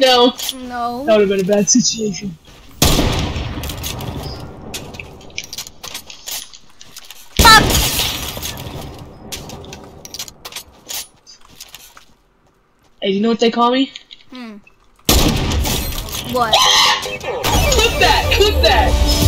No. No. That would have been a bad situation. Fuck! Hey, you know what they call me? What? Clip that! Clip that!